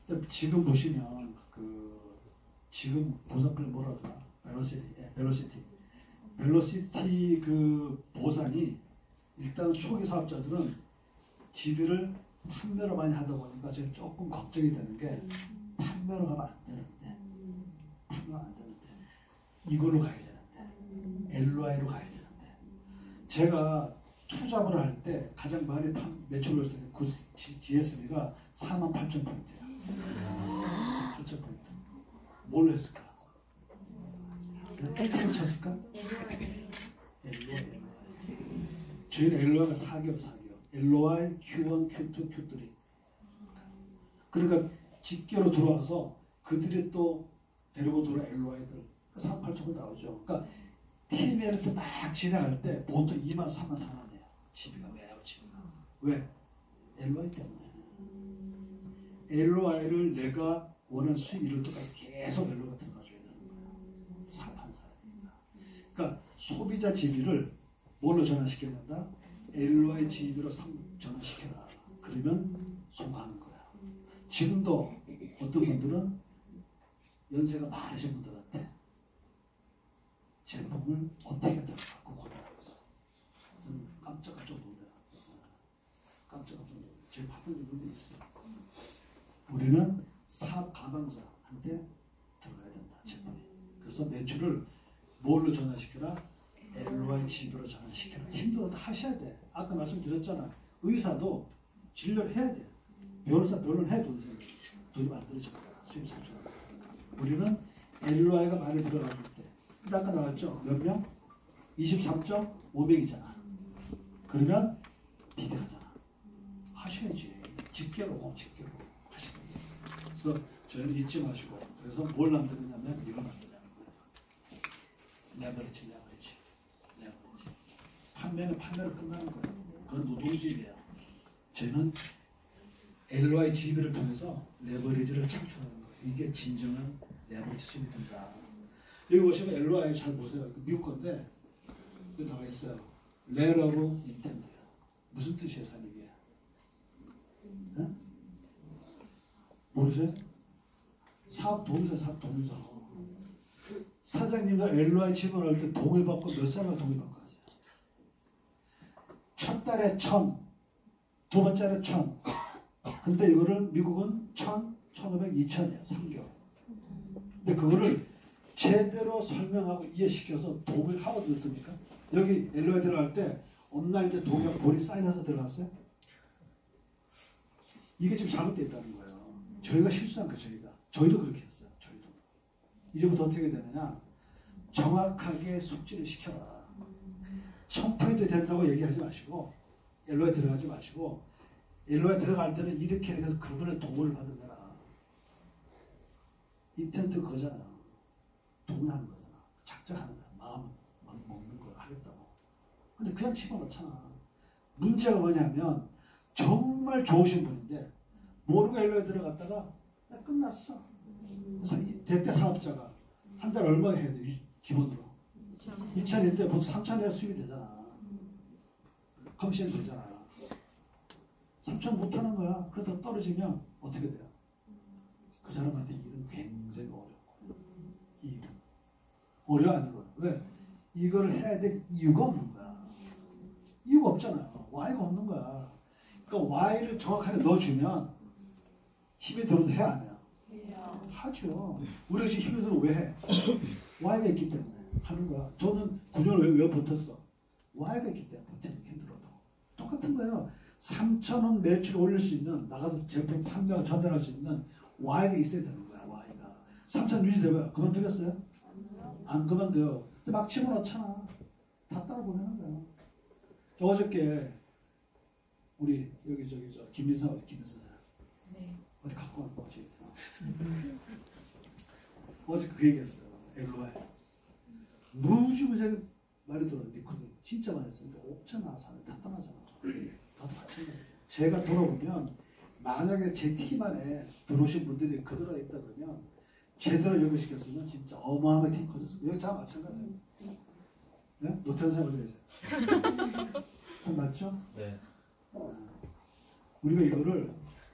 지금 보시면 지금 보상을 뭐라 하더라? 벨로시티 그 보상이 일단 초기 사업자들은 GB를 판매로 많이 하다 보니까 제가 조금 걱정이 되는 게 판매로 가면 안 되는데 이걸로 가야 되는데 LOI로 가야 되는데 제가 투잡을 할 때 가장 많이 매출을 했어요. 그 GSB가 48,000포인트예요. 48,000포인트. 뭘로 했을까? 사고 쳤을까? LOI. 저희는 LOI가 4개월. LOI, Q1, Q2, Q3. 그러니까 직계로 들어와서 그들이 또 데리고 들어온 LOI들 48,000원 나오죠. 그러니까 TML한테 막 진행할 때 보통 2만, 3만, 4만 돼요. GB가 매하고 GB가. 왜? LOI 때문에. LOI를 내가 원하는 수익 이룰 때까지 계속 LOI가 들어가줘야 되는 거예요. 사업하는 사람이니까. 그러니까 소비자 GB를 뭘로 전환시켜야 된다? LOI GB로 전환시켜라. 그러면 성공하는 거야. 지금도 어떤 분들은 연세가 많으신 분들한테 제품을 어떻게 될까 고민하고 있어요. 저는 깜짝 놀라요. 깜짝 놀라요. 제 받은 분이 있어요. 우리는 사업 가방자한테 들어가야 된다. 제품이. 그래서 매출을 뭘로 전환시켜라? LOI GB로 전환시켜라. 힘들어도 하셔야 돼. 아까 말씀드렸잖아. 의사도 진료를 해야 돼. 변호사 변론해야 돈이 만들어질 거야. 수입 상처. 우리는 LOI가 많이 들어갈 때. 근데 아까 나왔죠? 몇 명? 23.500이잖아. 그러면 비대하잖아. 하셔야지. 직계로 하시는 거예요. 그래서 저희는 잊지 마시고. 그래서 뭘 만드느냐면 이걸 만드냐는 거예요. 레버리지. 판매는 판매로 끝나는 거예요. 그건 노동수입이에요. 저희는 LOI GB를 통해서 레버리지를 창출하는 거예요. 이게 진정한 레버리지 수입이 된다. 여기 보시면 LOI 잘 보세요. 미국 건데 여기 나와 있어요. 레러브 인텐드예요. 무슨 뜻이에요, 사람 이게? 네? 모르세요? 사업 동의서. 사장님과 LOI GB를 할 때 동의받고 몇 사람을 동의받고 하세요? 첫 달에 1,000, 두 번째는 1,000. 근데 이거를 미국은 1,000, 1,500, 2,000이야. 3개월. 근데 그거를 제대로 설명하고 이해시켜서 동의를 하고 들었습니까? 여기 LOI 들어갈 때 온라인 동의하고 본인 사인해서 들어갔어요? 이게 지금 잘못되어 있다는 거예요. 저희가 실수한 거예요. 저희도 그렇게 했어요. 저희도. 이제부터 어떻게 되느냐? 정확하게 숙지를 시켜라. 1,000포인트 된다고 얘기하지 마시고 LOI 들어가지 마시고 LOI 들어갈 때는 이렇게 해서 그분의 동의를 받으라. 인텐트 그거잖아요. 동의하는 거잖아. 작정하는 거야. 마음 먹는 걸 하겠다고. 근데 그냥 집어넣잖아. 문제가 뭐냐면 정말 좋으신 분인데 모르고 LOI 들어갔다가 끝났어. 그래서 대대 사업자가 한 달 얼마 해야 돼? 기본으로. 2,000인데 벌써 3,000에 수입이 되잖아. 커미션 되잖아. 3,000 못하는 거야. 그러다 떨어지면 어떻게 돼요? 그 사람한테 일은 굉장히 어렵고. 이 일은. 어려워 안 어려워? 왜? 이걸 해야 될 이유가 없는 거야. 이유가 없잖아요. Y가 없는 거야. 그러니까 Y를 정확하게 넣어주면 힘이 들어도 해 안 해요? 하죠. 우리가 지금 힘이 들어 왜 해? Y가 있기 때문에 하는 거야. 저는 9년을 왜 버텼어? Y가 있기 때문에 버티는 힘들어도. 똑같은 거예요. 3,000원 매출 올릴 수 있는 나가서 제품 판매하고 전달할 수 있는 Y가 있어야 되는 거야. Y가. 3,000 유지되고요. 그만두겠어요? 안 그만둬요. 근데 막 집어넣잖아. 다 따라 보내는 거야. 어저께 우리 여기 김민사 어디 김민사 사람? 네. 어디 갖고 왔는 거지? 어제 그 얘기했어요. LOI. 무지무지하게 많이 들었는데 진짜 많이 했어요. 근데 없잖아. 사람이 다 떠나잖아. 나도 마찬가지예요. 제가 돌아보면 만약에 제 팀 안에 들어오신 분들이 그대로 있다 그러면 제대로 연구시켰으면 진짜 어마어마하게 팀 커졌어요. 여기 다 마찬가지예요. 네? 노태우 사람 어디 계세요? 참 맞죠? 네. 우리가 이거를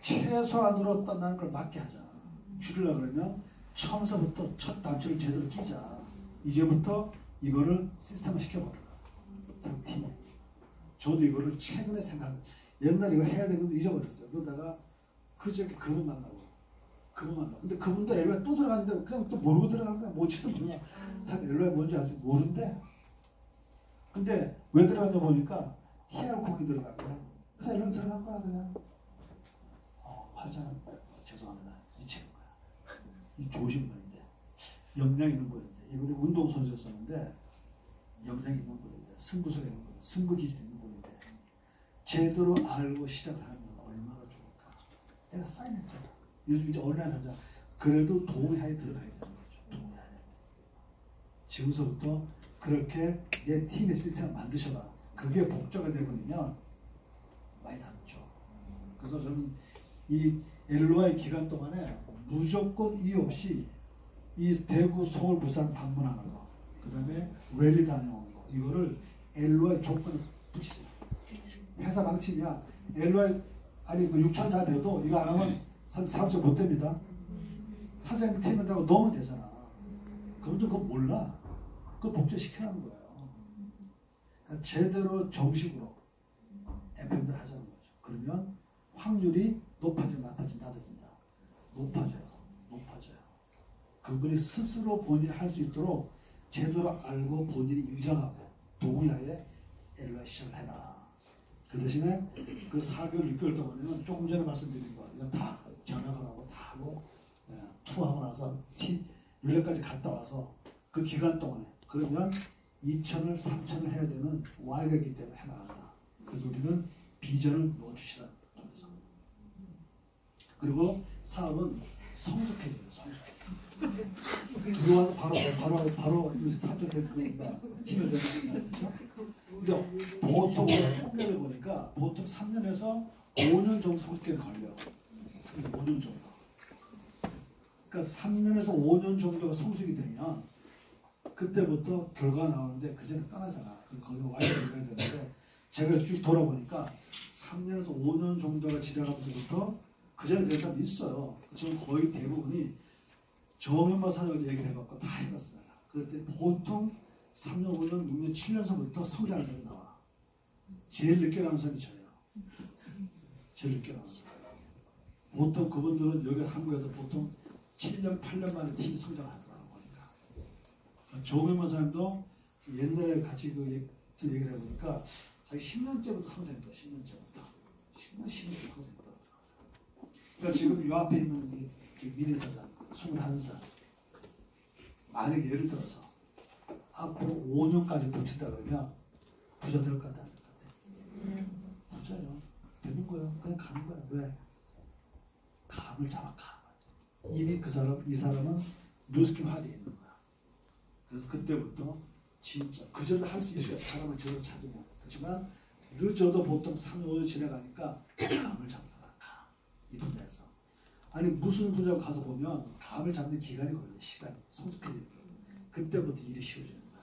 최소한으로 떠나는 걸 막게 하자. 줄이려고 그러면 처음서부터 첫 단추를 제대로 끼자. 이제부터 이거를 시스템을 시켜버려라. 상팀에. 저도 이거를 최근에 옛날에 이거 해야 되는 거 잊어버렸어요. 그러다가 그저께 그분 만나고. 근데 그분도 엘로에 또 들어갔는데 그냥 또 모르고 들어간 거야. 뭐지도 몰라. 사실 엘로에 뭔지 아직 모르는데. 근데 왜 들어갔냐 보니까 TR콕이 들어간 거야. 그래서 엘로에 들어간 거야 그냥. 환자는 죄송합니다. 미치는 거야. 이 좋으신 분인데 역량 있는 분인데 이분이 운동선수였었는데 역량 있는 분인데 승부수가 있는 분, 승부기질 있는 분인데 제대로 알고 시작을 하면 얼마나 좋을까. 내가 사인했잖아. 요즘 이제 온라인 하자. 그래도 동의하에 들어가야 되는 거죠. 동의하에. 지금서부터 그렇게 내 팀의 시스템을 만드셔라. 그게 복잡하게 되버리면 많이 남죠. 그래서 저는 이 엘로와의 기간 동안에 무조건 이유 없이 이 대구, 서울, 부산 방문하는 거, 그 다음에 랠리 다녀오는 거, 이거를 엘로와의 조건을 붙이세요. 회사 망치냐? 엘로와의 아니 그 6천자 돼도 이거 안 하면 사업자 못 됩니다. 사장님 팀에다가 넣으면 되잖아. 그분들 그거 몰라. 그걸 복제시키라는 거예요. 그러니까 제대로 정식으로 FM들 하자는 거죠. 그러면 확률이 낮아진다. 높아져요. 그분이 스스로 본인이 할 수 있도록 제대로 알고 본인이 인정하고 동의하에 엘로와 시작을 해라. 그 대신에 그 4개월, 6개월 동안에는 조금 전에 말씀드린 거 이건 다 전학을 하고 다 하고 투어하고 나서 율례까지 갔다 와서 그 기간 동안에 그러면 2천을 3천을 해야 되는 Y가 있기 때문에 해나간다. 그래서 우리는 비전을 넣어주시라. 그리고 사업은 성숙해져요. 들어와서 바로 요새 사업자 대표가 팀에 되는 거죠. 근데 보통 통계를 보니까 보통 3년에서 5년 정도 성숙기가 걸려. 5년 정도. 그러니까 3년에서 5년 정도가 성숙이 되면 그때부터 결과가 나오는데 그 전에 떠나잖아. 그래서 거기로 와야 되는데 제가 쭉 돌아보니까 3년에서 5년 정도가 지나가면서부터 그 전에 된 사람이 있어요. 저는 거의 대부분이 정현마 사장한테 얘기를 해봤고 다 해봤어요. 그랬더니 보통 3년, 5년, 6년, 7년서부터 성장하는 사람이 나와. 제일 늦게 나온 사람이 저예요. 제일 늦게 나온 사람. 보통 그분들은 여기 한국에서 보통 7년, 8년 만에 팀이 성장을 하더라고요. 보니까. 정현마 사장도 옛날에 같이 그 얘기를 해보니까 자기 10년째부터 성장했다. 10년째부터 성장했다. 그러니까 지금 요 앞에 있는 미래 사장 21살. 만약에 예를 들어서 앞으로 5년까지 버틴다 그러면 부자 될 것 같아, 안 될 것 같아? 부자요. 되는 거예요. 그냥 가는 거야. 왜? 감을 잡아, 감을. 이미 이 사람은 뉴스킴화되어 있는 거야. 그래서 그때부터 진짜 그저도 할 수 있어요. 사람은 저를 찾으면. 그렇지만 늦어도 보통 3년, 5년 지나가니까 감을 잡더라. 감. 이 분야에서. 아니 무슨 분야 가서 보면 감을 잡는 기간이 걸려요. 시간이. 성숙해지는 그때부터 일이 쉬워져요.